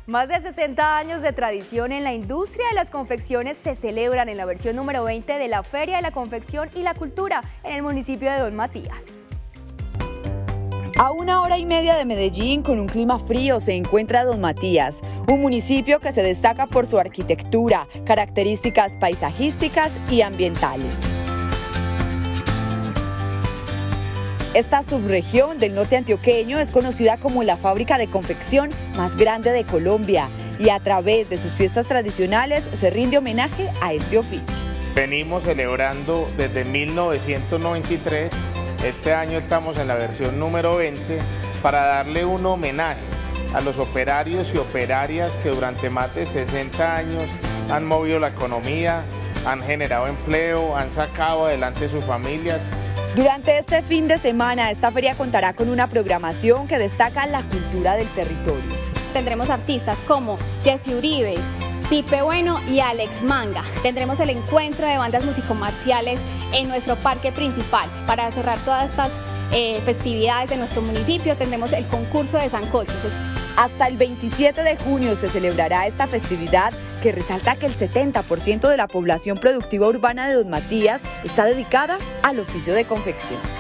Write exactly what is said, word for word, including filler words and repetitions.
Más de sesenta años de tradición en la industria de las confecciones se celebran en la versión número veinte de la Feria de la Confección y la Cultura en el municipio de Don Matías. A una hora y media de Medellín, con un clima frío, se encuentra Don Matías, un municipio que se destaca por su arquitectura, características paisajísticas y ambientales. Esta subregión del norte antioqueño es conocida como la fábrica de confección más grande de Colombia y a través de sus fiestas tradicionales se rinde homenaje a este oficio. Venimos celebrando desde mil novecientos noventa y tres, este año estamos en la versión número veinte para darle un homenaje a los operarios y operarias que durante más de sesenta años han movido la economía, han generado empleo, han sacado adelante sus familias. Durante este fin de semana, esta feria contará con una programación que destaca la cultura del territorio. Tendremos artistas como Jesse Uribe, Pipe Bueno y Alex Manga. Tendremos el encuentro de bandas musicomarciales en nuestro parque principal. Para cerrar todas estas eh, festividades de nuestro municipio, tendremos el concurso de sancochos. Hasta el veintisiete de junio se celebrará esta festividad que resalta que el setenta por ciento de la población productiva urbana de Don Matías está dedicada al oficio de confección.